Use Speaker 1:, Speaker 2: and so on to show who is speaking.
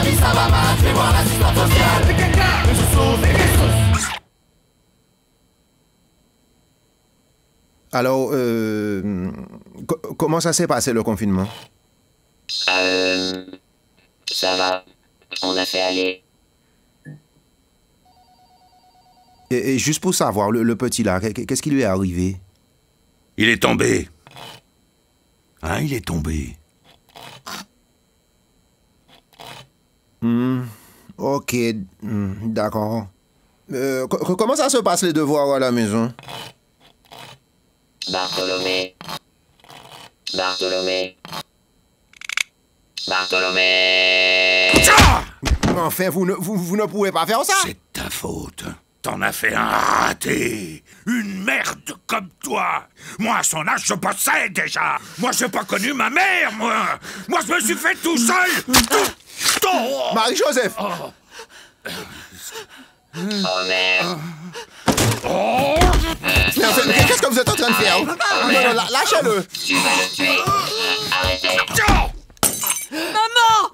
Speaker 1: ça va mal, je vais voir l'assistante sociale. C'est quelqu'un, mais je sauve les ressources.
Speaker 2: Alors, comment ça s'est passé le confinement?
Speaker 3: Ça va. On a fait aller.
Speaker 2: Et juste pour savoir, le petit là, qu'est-ce qui lui est arrivé?
Speaker 4: Il est tombé. Hein, il est tombé.
Speaker 2: Ok, d'accord. Comment ça se passe les devoirs à la maison?
Speaker 3: Bartholomé. Bartholomé. Bartholomé.
Speaker 2: Enfin, vous ne pouvez pas faire ça.
Speaker 4: C'est ta faute. T'en as fait un raté. Une merde comme toi. Moi, à son âge, je bossais déjà. Moi, j'ai pas connu ma mère, moi. Moi, je me suis fait tout seul.
Speaker 2: Marie-Joseph.
Speaker 3: Oh merde.
Speaker 2: Mais enfin, qu'est-ce que vous êtes en train de faire? Non, lâchez-le.
Speaker 3: Tu vas le tuer. Arrêtez.
Speaker 5: Maman!